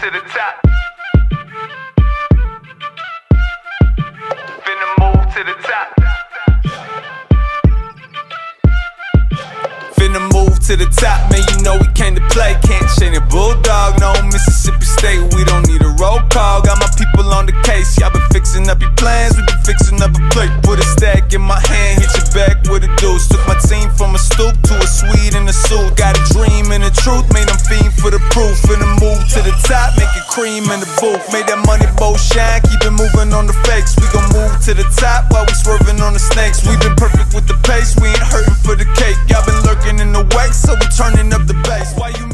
to the top. Finna move to the top. Finna move to the top, man, you know we came to play. Can't chain a bulldog, no Mississippi State. We don't need a roll call, got my people on the case. Y'all been fixing up your plans, we been fixing up a plate. Put a stack in my hand, hit your back with a deuce. Took my team from a stoop to a suite in a suit. Got a dream and a truth, made them fiend for the proof. Finna move to the top, make it cream in the booth. Made that money bow shine, keep it moving on the fakes. We gon' move to the top while we swerving on the snakes. We been perfect with the pace, we ain't hurting for the cake. Y'all been lurking in the wake, so we turning up the bass. Why you